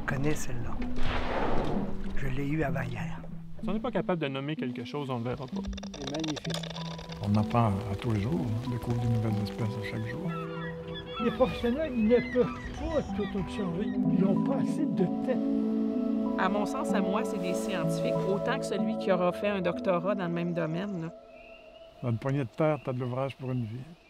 connais celle-là. Je l'ai eue avant hier. Si on n'est pas capable de nommer quelque chose, on ne le verra pas. C'est magnifique. On apprend à tous les jours, on découvre de nouvelles espèces à chaque jour. Les professionnels, ils ne peuvent pas tout observer. Ils n'ont pas assez de temps. À mon sens, à moi, c'est des scientifiques, autant que celui qui aura fait un doctorat dans le même domaine, là. Dans une poignée de terre, t'as de l'ouvrage pour une vie.